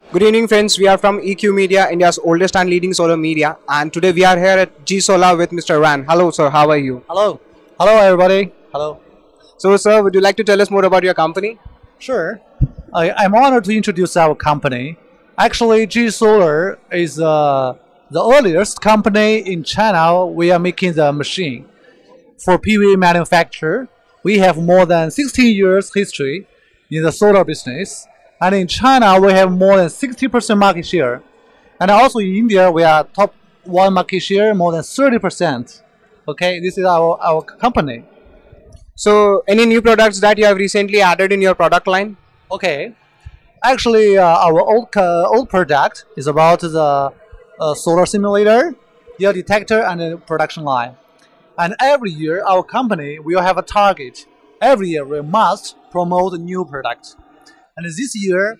Good evening, friends. We are from EQ Media, India's oldest and leading solar media, and today we are here at GSOLA with Mr. Ran. Hello, sir. How are you? Hello. Hello, everybody. Hello. So, sir, would you like to tell us more about your company? Sure. I'm honored to introduce our company. Actually, GSOLA is the earliest company in China. We are making the machine for PV manufacture. We have more than 16 years history in the solar business. And in China, we have more than 60% market share. And also in India, we are top one market share, more than 30%. Okay, this is our company. So, any new products that you have recently added in your product line? Okay, actually, our old product is about the solar simulator, yield detector, and the production line. And every year, our company will have a target. Every year, we must promote a new product. And this year,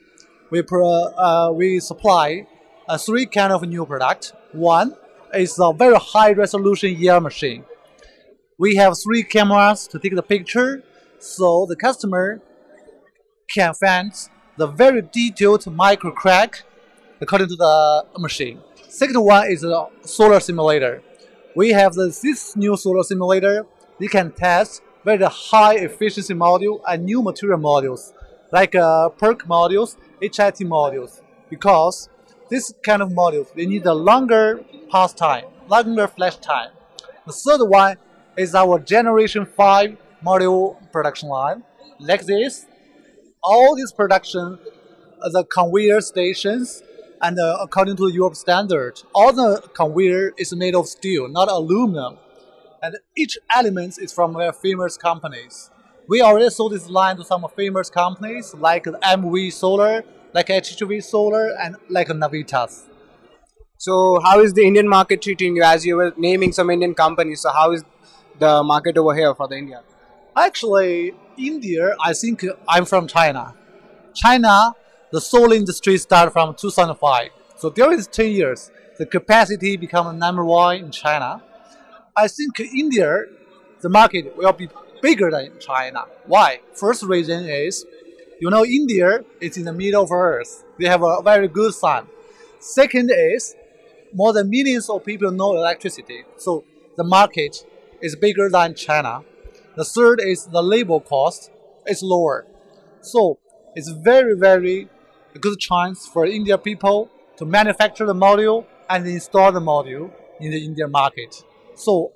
we supply three kind of new product. One is a very high resolution ER machine. We have three cameras to take the picture, so the customer can find the very detailed micro crack according to the machine. Second one is a solar simulator. We have this new solar simulator. You can test very high efficiency module and new material modules like PERC modules, HIT modules, because this kind of modules, they need a longer pass time, longer flash time. The third one is our generation 5 module production line. Like this, all these production, the conveyor stations, and according to Europe standard, all the conveyor is made of steel, not aluminum. And each element is from their famous companies. We already sold this line to some famous companies like MV Solar, like HHV Solar, and like Navitas. So, how is the Indian market treating you? As you were naming some Indian companies, so how is the market over here for the India? Actually, India, I think I'm from China. China, the solar industry started from 2005. So during these 10 years, the capacity became number one in China. I think India, the market will be bigger than China. Why? First reason is, India is in the middle of Earth. They have a very good sun. Second is, more than millions of people know electricity. So the market is bigger than China. The third is the labor cost is lower. So it's very, very good chance for India people to manufacture the module and install the module in the Indian market. So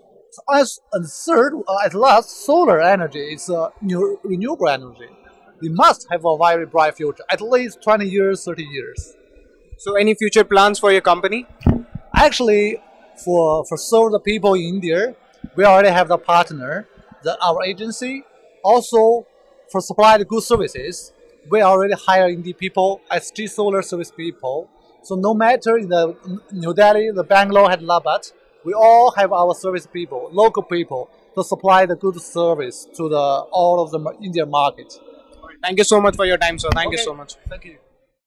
at last, solar energy is a new renewable energy. We must have a very bright future, at least 20 years, 30 years. So, any future plans for your company? Actually, for solar people in India, we already have the partner, our agency. Also, for supply the good services, we already hire Indian people as Solar service people. So no matter in the New Delhi, the Bangalore, Hyderabad, we all have our service people, local people, to supply the good service to all of the Indian market. Thank you so much for your time, sir. Thank you so much. Thank you.